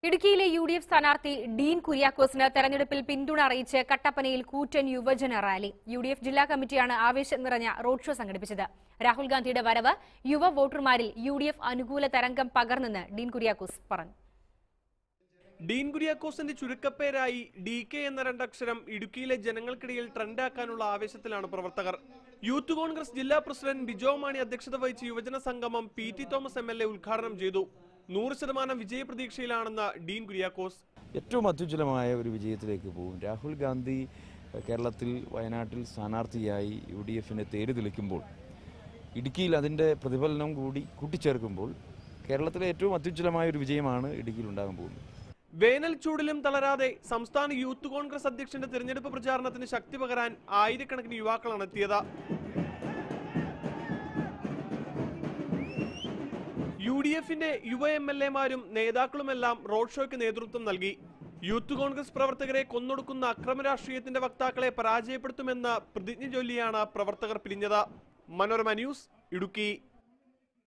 Idukkiയിലെ UDF സ്ഥാനാർത്ഥി ഡീൻ കുര്യാക്കോസിന് തെരഞ്ഞെടുപ്പിൽ പിന്തുണ അറിയിച്ച് കട്ടപ്പനയിൽ കൂറ്റൻ യുവജന റാലി. UDF ജില്ലാ കമ്മിറ്റിയാണ് ആവേശം നിറഞ്ഞ റോഡ് ഷോ സംഘടിപ്പിച്ചത്. രാഹുൽ ഗാന്ധിയുടെ വരവ് യുവ വോട്ടർമാരിൽ UDF അനുകൂല തരംഗം പകർന്നെന്ന് ഡീൻ കുര്യാക്കോസ് പറഞ്ഞു. ഡീൻ കുര്യാക്കോസിന്റെ ചുരുക്കപ്പേരായി DK എന്ന രണ്ടക്ഷരം ഇടുക്കിയിലെ ജനങ്ങൾക്കിടയിൽ ട്രെൻഡാക്കാനുള്ള ആവേശത്തിലാണ് പ്രവർത്തകർ. യൂത്ത് കോൺഗ്രസ് ജില്ലാ പ്രസിഡന്റ് ബിജോ മാണി അധ്യക്ഷത വഹിച്ച യുവജന സംഗമം PT തോമസ് MLA ഉദ്ഘാടനം ചെയ്തു. 100% വിജയപ്രതീക്ഷയിലാണെന്ന് ഡീൻ കുര്യാക്കോസ്. ഏറ്റവും അത്യുജ്വലമായ ഒരു വിജയത്തിലേക്ക് പോകും. രാഹുൽ ഗാന്ധി കേരളത്തിൽ വയനാട്ടിൽ സ്ഥാനാർത്ഥിയായി UDFനെ തേര് തെളിക്കുമ്പോൾ ഇടുക്കിയിൽ അതിൻ്റെ പ്രതിഫലനം കൂടി കൂട്ടിച്ചേർക്കുമ്പോൾ കേരളത്തിലെ ഏറ്റവും അത്യുജ്വലമായ ഒരു വിജയമാണ് ഇടുക്കിയിൽ ഉണ്ടാകാൻ പോകുന്നത്. വേനൽ ചൂടിലും തളരാതെ സംസ്ഥാന യൂത്ത് കോൺഗ്രസ് അധ്യക്ഷന്റെ തെരഞ്ഞെടുപ്പ് പ്രചാരണത്തിന് ശക്തി പകരാൻ ആയിരക്കണക്കിന് യുവാക്കളാണ് എത്തിയത്. UDFന്റെ യുവ MLAമാരും നേതാക്കളുമെല്ലാം റോഡ് ഷോയ്ക്ക് നേതൃത്വം നൽകി. യൂത്ത് കോൺഗ്രസ് പ്രവർത്തകരെ കൊന്നൊടുക്കുന്ന അക്രമ രാഷ്ട്രീയത്തിന്റെ വക്താക്കളെ പരാജയപ്പെടുത്തുമെന്ന പ്രതിജ്ഞ ചൊല്ലിയാണ് പ്രവർത്തകർ പിരിഞ്ഞത്. മനോരമ ന്യൂസ്, ഇടുക്കി.